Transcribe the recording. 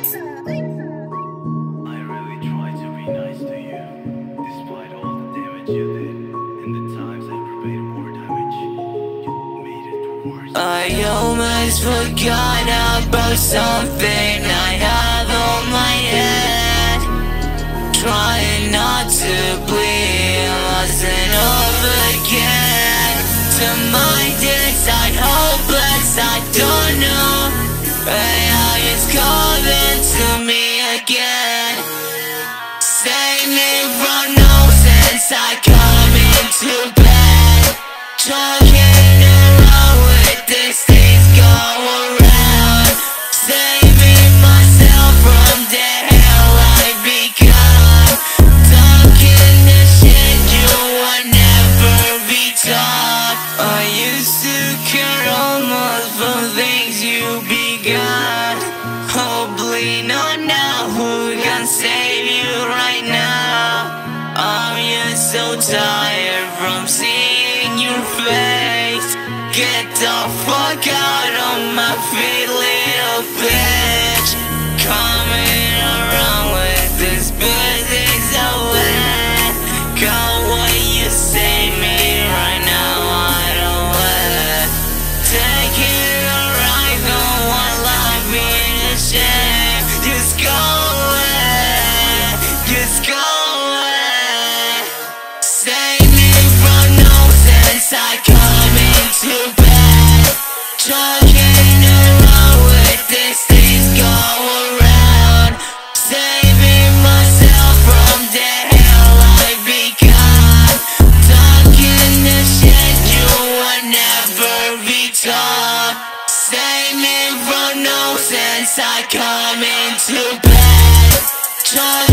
really tried to be nice to you, despite all the damage you did, and the times I repayed more damage, you made it worse. I almost forgot about something I have on my head, trying not to bleed, lost and over again. To mind inside hopeless, I don't know how it's calling to me again. Save me from nonsense, I come into bed, talking around with these things go around. Saving myself from the hell I become, talking the shit you would never be taught. I used to care almost for things you began. Hopefully not now, who can save you right now? I'm just so tired from seeing your face. Get the fuck out of my feet, little bitch. Coming around with this business away. God, what you save me right now, I don't want. Taking a ride, don't want life being a shame. Just go away, just go away. Save me from nonsense, I come into bed, talking around with these things go around. Saving myself from the hell I become, talking the shit you would never be taught. Save me from nonsense, I come into bed, talking